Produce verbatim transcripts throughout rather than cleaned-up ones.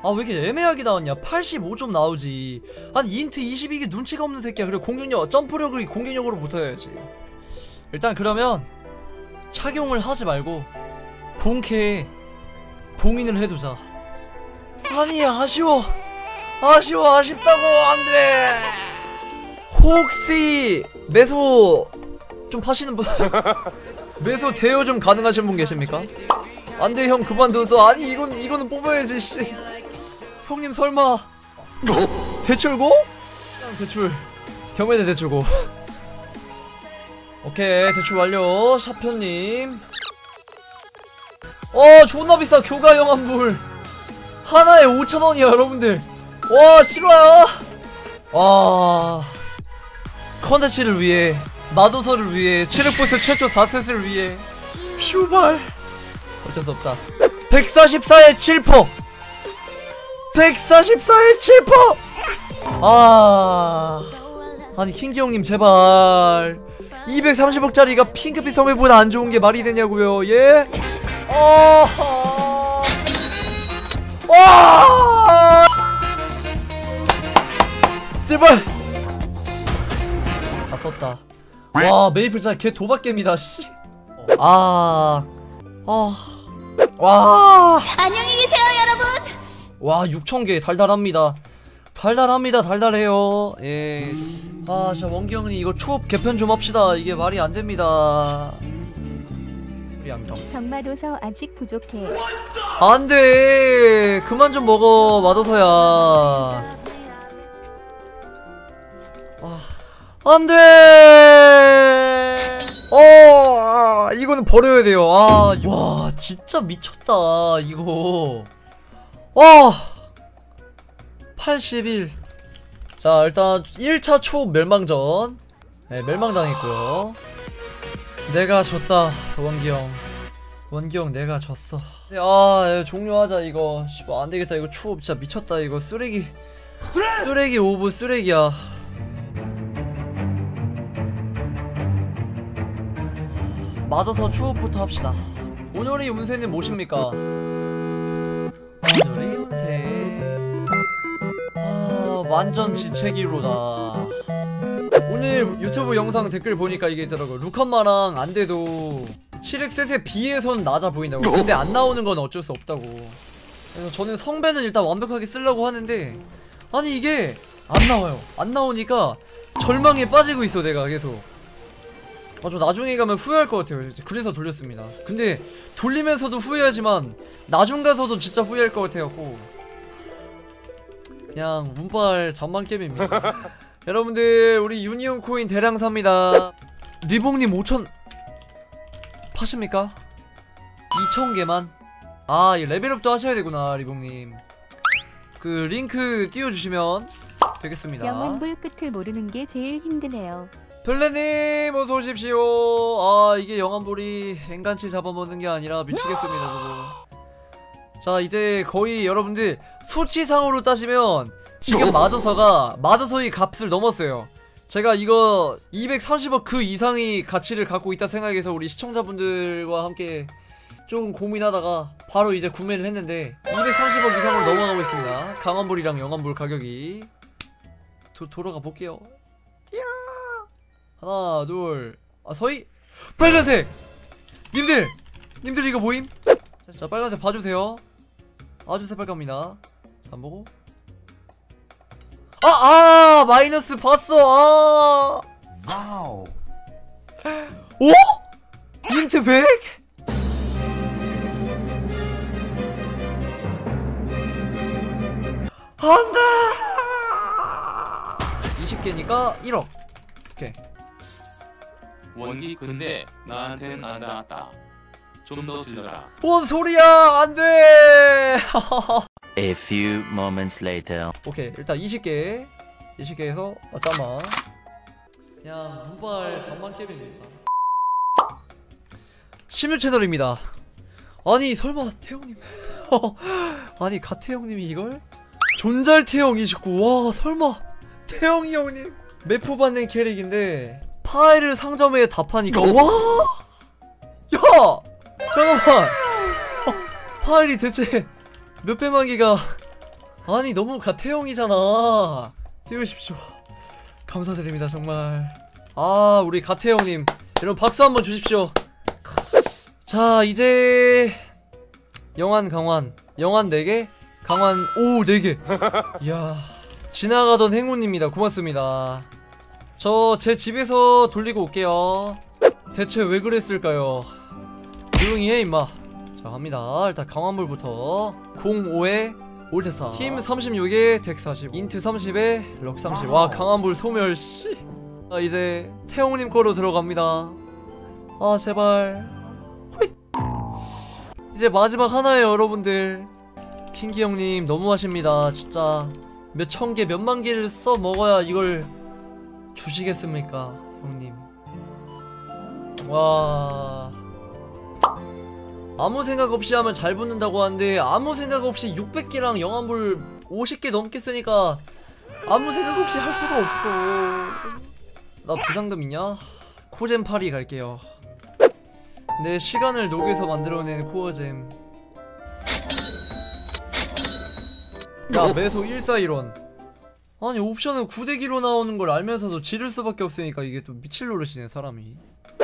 아 왜 이렇게 애매하게 나왔냐. 팔십오 점 나오지. 아니 인트 이십이 개 눈치가 없는 새끼야. 그리고 공격력 점프력을 공격력으로 붙어야지. 일단 그러면 착용을 하지 말고 본캐에 봉인을 해두자. 아니 아쉬워 아쉬워 아쉽다고. 안돼. 혹시 매소 좀 파시는 분 매소 대여 좀 가능하신 분 계십니까? 안돼 형 그만둬서. 아니 이건 이거는 뽑아야지 씨. 형님 설마 대출고? 대출 경매대 대출고. 오케이 대출 완료. 샤표님 어 존나 비싸. 교가 영환불 하나에 오천 원이야 여러분들. 와 실화야. 와 컨텐츠를 위해 마도서를 위해 체력보스 최초 사 셋을 위해 슈발 어쩔수 없다. 백사십사에 칠 퍼센트 백사십사에 칠 퍼센트. 아 아니 킹기 형님 제발 이백삼십억짜리가 핑크빛 섬유보다 안 좋은 게 말이 되냐고요. 예? 어... 와! 제발! 다 썼다. 와 메이플 진짜 개 도박겜이다 씨. 아... 아... 와... 안녕히 계세요 여러분. 와 육천 개 달달합니다. 달달합니다. 달달해요. 예. 아 진짜 원기 형님 이거 초업 개편 좀 합시다. 이게 말이 안 됩니다. 정마도서 아직 부족해. 안 돼. 그만 좀 먹어 마도서야. 아, 안 돼. 어, 이거는 버려야 돼요. 아, 와, 진짜 미쳤다 이거. 와, 팔십일. 자, 일단 일 차 초업 멸망전. 네, 멸망당했고요. 내가 졌다 원기형. 원기형 내가 졌어. 아 종료하자 이거. 씨발 안되겠다 이거. 추업 진짜 미쳤다 이거. 쓰레기 쓰레기 오브 쓰레기야. 맞아서 추업부터 합시다. 오늘의 운세는 무엇입니까? 오늘의 운세 아 완전 지체기로다. 오늘 유튜브 영상 댓글 보니까 이게 있더라고요. 루칸마랑 안돼도 칠 엑스셋에 비해선 낮아 보인다고. 근데 안 나오는 건 어쩔 수 없다고. 그래서 저는 성배는 일단 완벽하게 쓰려고 하는데 아니 이게 안 나와요. 안 나오니까 절망에 빠지고 있어 내가 계속. 아, 저 나중에 가면 후회할 것 같아요. 그래서 돌렸습니다. 근데 돌리면서도 후회하지만 나중 가서도 진짜 후회할 것 같아갖고 그냥 운빨 전망게임입니다. 여러분들 우리 유니온 코인 대량 삽니다. 리봉님 오천 파십니까? 이천 개만? 아, 이 레벨업도 하셔야 되구나 리봉님. 그 링크 띄워주시면 되겠습니다. 영환불 끝을 모르는 게 제일 힘드네요. 별내님 어서오십시오. 아 이게 영환불이 앵간치 잡아먹는 게 아니라 미치겠습니다 저도. 자 이제 거의 여러분들 수치상으로 따지면 지금 마더서가 마더서의 값을 넘었어요. 제가 이거 이백삼십억 그 이상의 가치를 갖고 있다 생각해서 우리 시청자분들과 함께 조금 고민하다가 바로 이제 구매를 했는데 이백삼십억 이상으로 넘어가고 있습니다. 강환불이랑 영환불 가격이. 도, 돌아가 볼게요. 하나 둘 아 서희 빨간색. 님들 님들 이거 보임? 자 빨간색 봐주세요. 아주 새빨갑니다. 자 안보고 아! 아! 마이너스 봤어! 아! 와우. 오? 인트 백? 안돼! 이십 개니까 일억. 오케이. 원기 근데 나한텐 안 닿았다. 좀 더 질러라. 뭔 소리야! 안돼! A few moments later. 오케이 일단 이십 개 이십 개에서 아 잠깐만 그냥 문발 전망게임입니다. 십육 채널입니다. 아니 설마 태형님 아니 가태형님이 이걸? 존잘 태형 이십구. 와 설마 태형이 형님 매프 받는 캐릭인데 파일을 상점에 다 파니까 와! 야! 잠깐만 어, 파일이 대체 몇백만 개가 아니 너무 가태형이잖아. 띄우십시오. 감사드립니다 정말. 아 우리 가태형님 여러분 박수 한번 주십시오. 자 이제 영환 강환 영환 네 개 강환 오 네 개 이야 지나가던 행운입니다. 고맙습니다. 저 제 집에서 돌리고 올게요. 대체 왜 그랬을까요? 조용히 해 임마. 자 갑니다. 일단 강환불부터 공오에 올테사 힘 삼십육에 덱 사십 인트 삼십에 럭 삼십. 와 강환불 소멸 씨. 아 이제 태용님 거로 들어갑니다. 아 제발 호잇. 이제 마지막 하나예요 여러분들. 킹기 형님 너무하십니다. 진짜 몇 천 개 몇만 개를 써 먹어야 이걸 주시겠습니까 형님. 와 아무 생각 없이 하면 잘 붙는다고 하는데 아무 생각 없이 육백 개랑 영환불 오십 개 넘게 쓰니까 아무 생각 없이 할 수가 없어. 나 비상금 있냐? 코잼 팔이 갈게요. 내 시간을 녹여서 만들어낸 코어잼. 야 매소 일사일원. 아니 옵션은 구대기로 나오는 걸 알면서도 지를 수밖에 없으니까 이게 또 미칠 노릇이네 사람이.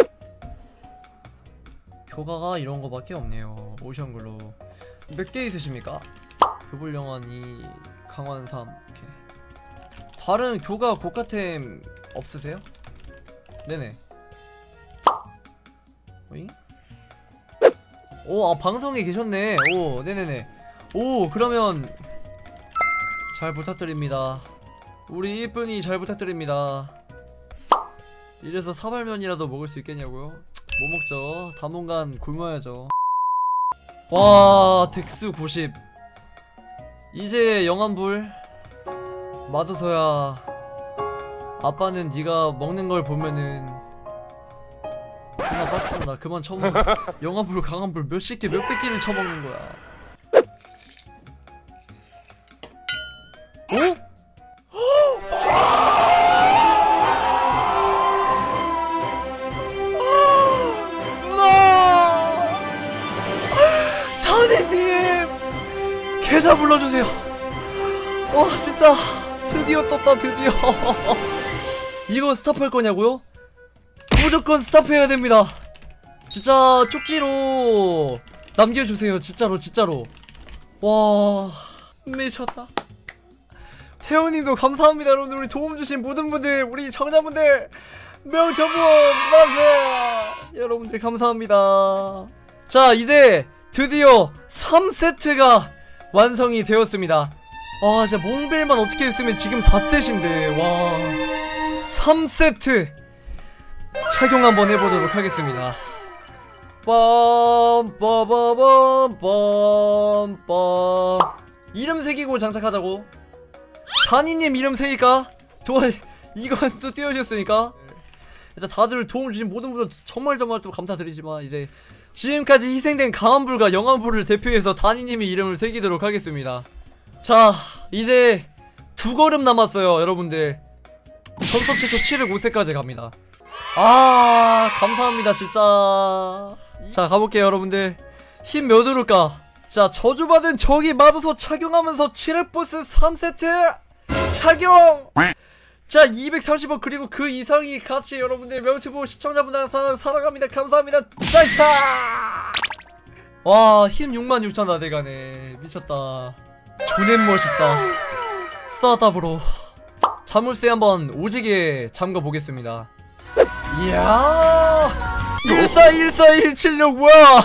교가가 이런 거밖에 없네요. 오션글로 몇 개 있으십니까? 교불영환 이, 강환 삼. 오케이. 다른 교가 고가템 없으세요? 네네. 오잉? 오, 아 방송에 계셨네. 오, 네네네. 오, 그러면 잘 부탁드립니다. 우리 이쁜이 잘 부탁드립니다. 이래서 사발면이라도 먹을 수 있겠냐고요? 뭐 먹죠? 당분간 굶어야죠. 와 덱스 구십. 이제 영환불 마도서야 아빠는 네가 먹는 걸 보면은 존나 빡친다. 그만 처먹. 영환불 강환불 몇십 개 몇백 개를 처먹는 거야. 어? 계좌 불러주세요. 와 진짜 드디어 떴다 드디어. 이거 스탑할 거냐고요? 무조건 스탑해야 됩니다. 진짜 쪽지로 남겨주세요. 진짜로 진짜로. 와 미쳤다. 태호님도 감사합니다. 여러분들 우리 도움 주신 모든 분들 우리 청자분들 명처분 만세. 여러분들 감사합니다. 자 이제 드디어 삼 세트가 완성이 되었습니다. 아 진짜 몽벨만 어떻게 했으면 지금 사 셋인데 와 삼 세트 착용 한번 해보도록 하겠습니다. 빰빠바밤빰빰빰 이름 새기고 장착하자고. 단이님 이름 새길까? 도와 이건 또 띄워주셨으니까 진짜 다들 도움 주신 모든 분들 정말 정말 또 감사드리지만 이제 지금까지 희생된 강환불과 영환불을 대표해서 단이님이 이름을 새기도록 하겠습니다. 자 이제 두 걸음 남았어요 여러분들. 전섭 최초 칠억 오 세까지 갑니다. 아 감사합니다 진짜. 자 가볼게요 여러분들. 힘 몇 오를까? 자 저주받은 적이 맞아서 착용하면서 칠억 보스 삼 세트 착용! 자 이백삼십 원 그리고 그 이상이 같이 여러분들 명튜브 시청자분들 사, 사랑합니다. 감사합니다. 짠차! 와 힘 육만 육천 다 돼가네. 미쳤다. 존엔 멋있다. 싸다 브로. 자물쇠 한번 오지게 잠궈보겠습니다. 이야 일사일사일칠육 뭐야.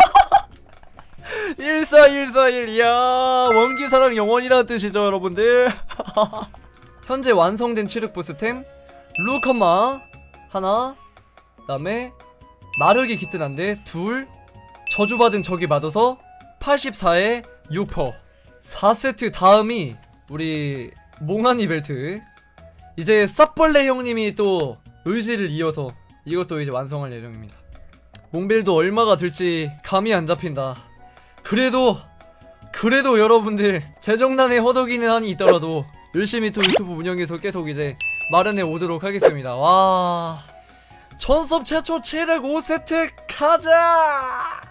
일사일사일 이야 원기사랑 영원이라는 뜻이죠 여러분들. 현재 완성된 칠흑 보스템 루커마 하나, 그 다음에 마력이 깃든한데 둘, 저주받은 적이 맞아서 팔십사에 육 퍼센트. 사 세트 다음이 우리 몽환이 벨트. 이제 쌉벌레 형님이 또 의지를 이어서 이것도 이제 완성할 예정입니다. 몽벨도 얼마가 들지 감이 안 잡힌다. 그래도 그래도 여러분들 재정난에 허덕이는 한이 있더라도 열심히 또 유튜브 운영해서 계속 이제 마련해 오도록 하겠습니다. 와 전섭 최초 칠억 오 세트 가자.